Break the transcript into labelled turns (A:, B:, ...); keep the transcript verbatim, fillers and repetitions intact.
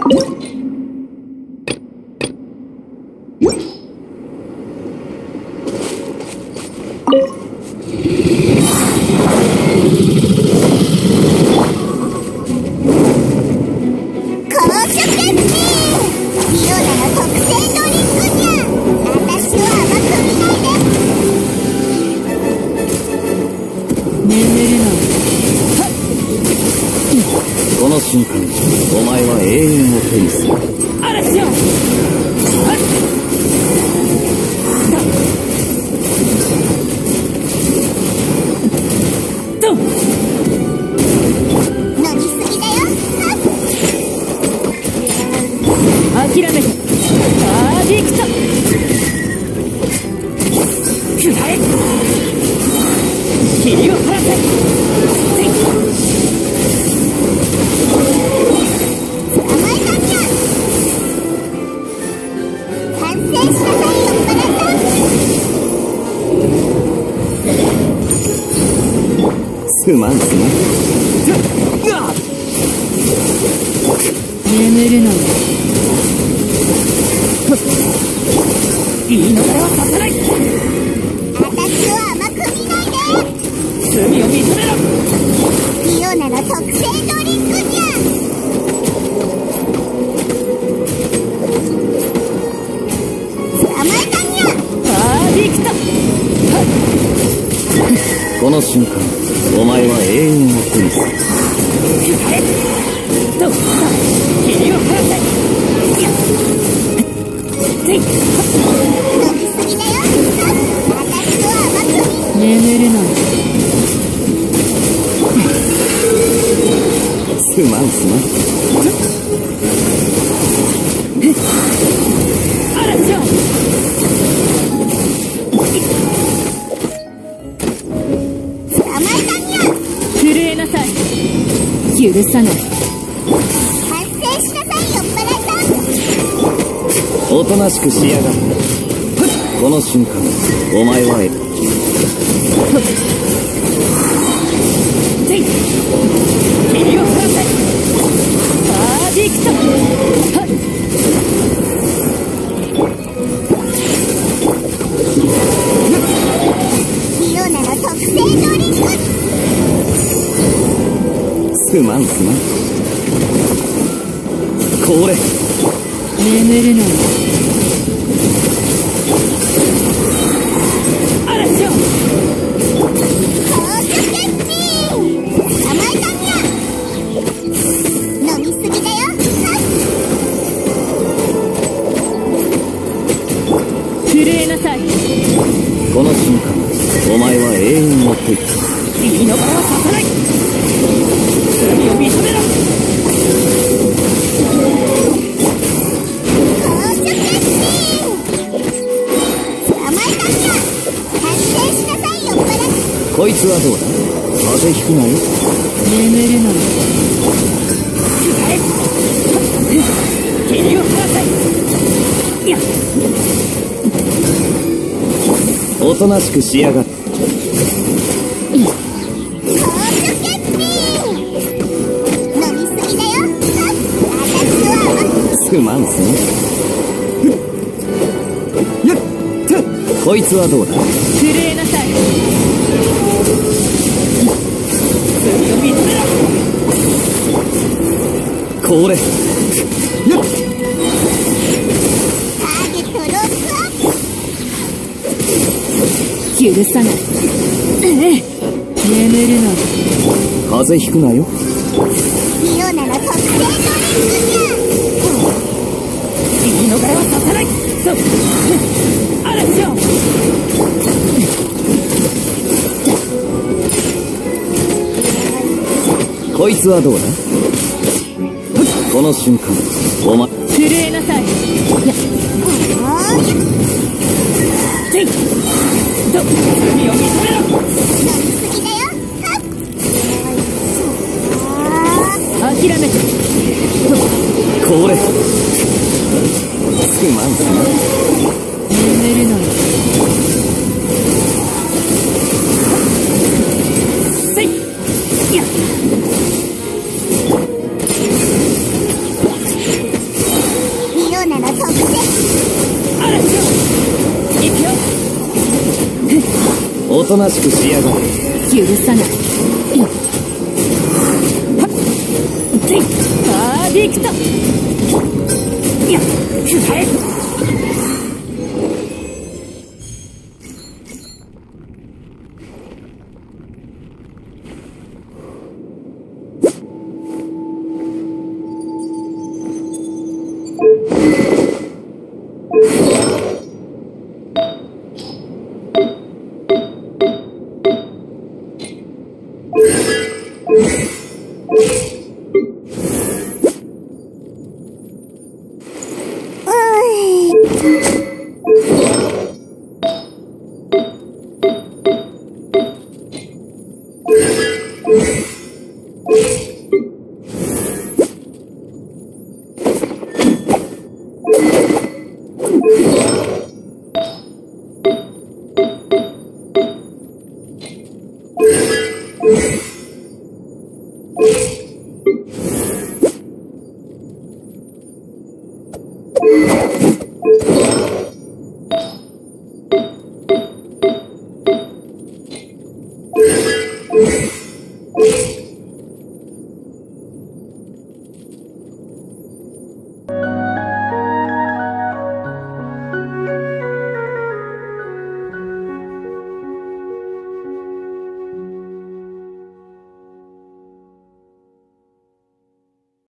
A: この瞬間、お前は永遠を手にする。
B: 嵐よ。ドン。
C: 飲みすぎだよ。
B: 諦めて。アディクト。くらえ。霧を晴らせ。
A: すまんすまん。
B: 眠るのよ。いいのではさせない。
C: 私を甘く見ないで。
B: 罪を認めろ。
C: イオナの特製ドリンクじゃ。捕まえたにゃ。
B: パーディクト。
A: この瞬間、お前は永遠を手にする。
B: どうだ、霧を晴らせ。
C: 飲みすぎだよ。私を甘く見。
B: 眠るのよ。
A: すまんすまん。
B: 嵐よ。震えなさい。許さない。
C: 反省しなさい、酔っ払いさん。
A: おとなしくしやがる。この瞬間、お前はえ
B: 霧を晴らせ。パーディクト。
C: イオナの特製ドリンク。
A: すまんすまん。これ
B: 眠るのよ。嵐よ。
C: 高級キッチン。捕まえたにゃ。飲みすぎだよ。
B: 震えなさい。
A: この瞬間、お前は永遠を手にする。
B: いいの場はさせない。罪を認めろ。
C: 高級キッチン。捕まえたにゃ。反省しなさい、酔っ払い。
A: こいつはどうだ。風邪ひくなよ。
B: 眠るのよ。くらえ。霧を晴らせ。いや。
A: おとなしくしやがる。すまんすまん。こいつはどうだ。
B: 震えなさい。罪を認めろ。
A: これ
C: ターゲットロックアップ。
B: 許さない。ええ、眠るのよ。
A: 風邪ひくなよ。
C: イオナの特製ドリンクじゃ。
B: いいの柄はさせない。そう嵐よ。
A: こいつはどうだ。この瞬間、お前
B: 震えなさい。ていど罪を認めろ。
C: 飲みすぎだよ。
B: 諦めて。
A: これすまんすまん。
B: 眠るのよ。せいや。
A: となしくしやがる。
B: 許さない。はっパーディクト。いや、くらえ。